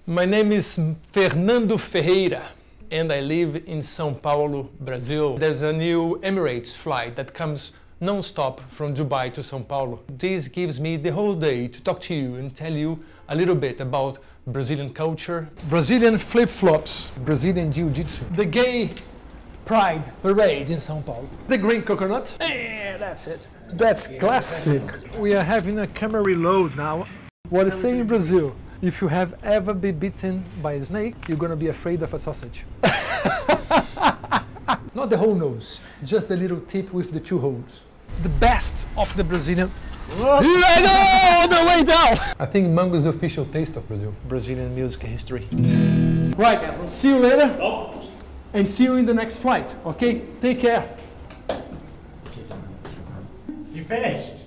My name is Fernando Ferreira and I live in São Paulo, Brazil. There's a new Emirates flight that comes non-stop from Dubai to São Paulo. This gives me the whole day to talk to you and tell you a little bit about Brazilian culture, Brazilian flip-flops, Brazilian jiu-jitsu, the gay pride parade in São Paulo, the green coconut, that's it. That's classic. We are having a camera reload now. What they say in Brazil, if you have ever been bitten by a snake, you're gonna be afraid of a sausage. Not the whole nose, just the little tip with the two holes. The best of the Brazilian. All the way down! I think mango is the official taste of Brazil. Brazilian music history. Right, see you later. And see you in the next flight, okay? Take care. You finished?